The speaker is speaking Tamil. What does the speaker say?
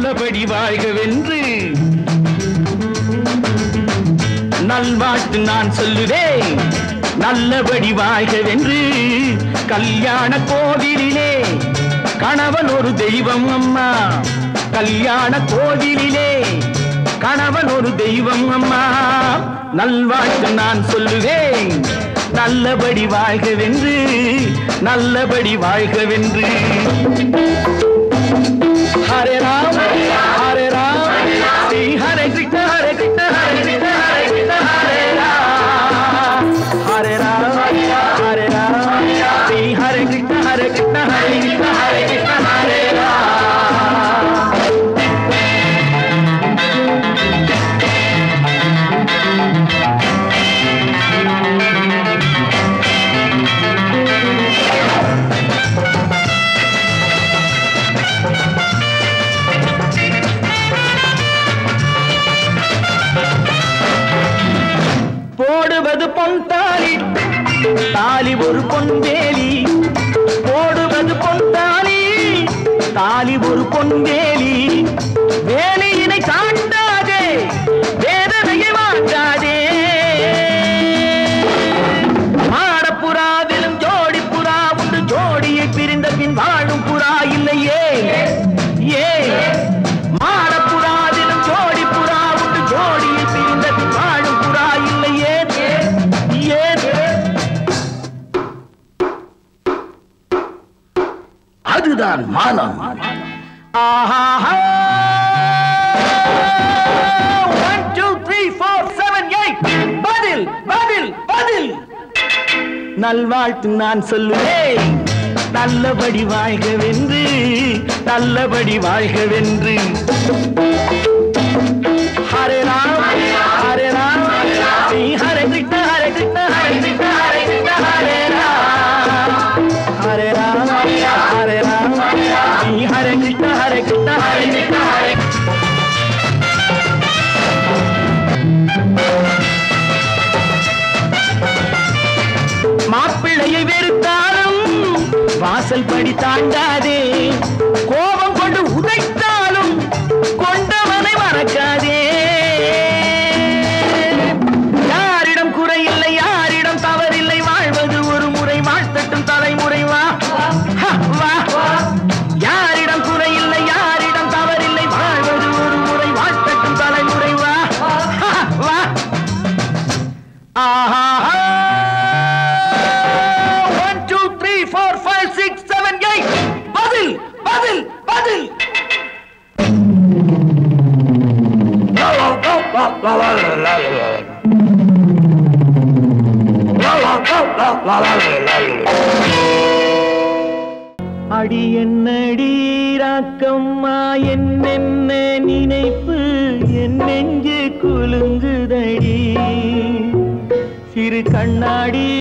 நல்லபடி வாழ்கவென்று நல்வாழ்த்து நான் சொல்லுவேன். நல்லபடி வாழ்கவென்று கல்யாண கோவிலிலே கணவன் ஒரு தெய்வம் அம்மா. கல்யாண கோவிலிலே கணவன் ஒரு தெய்வம் அம்மா. நல்வாழ்த்து நான் சொல்லுவேன். நல்லபடி வாழ்கவென்று நல்லபடி வாழ்கவென்று. ஹரே ராம் ஹரே ராம் ஸ்ரீ ஹரே கிருஷ்ண ஹரே கிருஷ்ண ஹரே கிருஷ்ண ஹரே கிருஷ்ண ஹரே ராம் ஹரே ராம் ஹரே ராம் ஸ்ரீ ஹரே கிருஷ்ண ஹரே கிருஷ்ண ஹரே கிருஷ்ண ஹரே கிருஷ்ண ஹரே ராம். போடுவது பொன் தாலி தாலி ஒரு பொன்வேலி. போடுவது பொன் தாலி தாலி ஒரு பொன்வேலி. வேலியினை தாண்டாதே வேதனையை வாங்காதே. மாடப்புறாவிலும் ஜோடி புறா உண்டு. ஜோடியை பிரிந்த பின் வாழும் புறா இல்லையே. ஏ மாடப்புறாவிலும் ஜோடி புறா உண்டு. ஜோடியை பிரிந்த பின் வாழும் புறா இல்லையே. அதுதான் மானம். ஆஹா 1 2 3 4 7 8 பதில் பதில் பதில். நல்வாழ்த்து நான் சொல்லுவேன். நல்லபடி வாழ்கவென்று நல்லபடி வாழ்கவென்று. ஹரே ராம் ஹரே ராம் ஸ்ரீ ஹரே கிருஷ்ண ஹரே கிருஷ்ண ஹரே கிருஷ்ண ஹரே கிருஷ்ண ஹரே ராம் ஹரே ராம் ஹரே ராம் ஸ்ரீ ஹரே கிருஷ்ண ஹரே கிருஷ்ண ஹரே கிருஷ்ண ஹரே. மாப்பிள்ளையை வெறுத்தாலும் வாசல் படி தாண்டாதே. கோபம் கொண்டு உதைத்தாலும் கொண்டவனை மறக்காதே. யாரிடம் குறையில்லை யாரிடம் தவறில்லை. வாழ்வது ஒரு முறை வாழ்த்தட்டும் தலைமுறை. வா வா. யாரிடம் குறையில்லை யாரிடம் தவறில்லை. வாழ்வது ஒரு முறை வாழ்த்தட்டும் தலைமுறை. வா வா. ஆஹா 1 2 3 4 5 6 7 8 பதில் பதில் பதில். அடி என்னடி ராக்கம்மா என்னென்ன நினைப்பு என் நெஞ்சு குலுங்குதடி. சிறு கண்ணாடி